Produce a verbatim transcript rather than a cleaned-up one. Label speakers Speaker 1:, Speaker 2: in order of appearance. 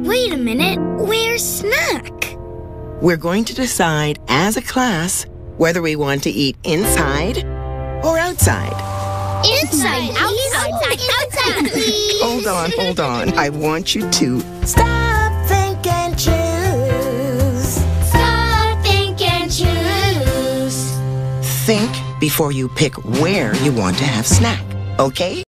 Speaker 1: Wait a minute, where's Snack?
Speaker 2: We're going to decide as a class whether we want to eat inside or outside.
Speaker 1: Inside, outside, outside, outside, please.
Speaker 2: Hold on, hold on. I want you to
Speaker 3: Stop, think, and choose.
Speaker 1: Stop, think, and choose.
Speaker 2: think before you pick where you want to have snack, okay?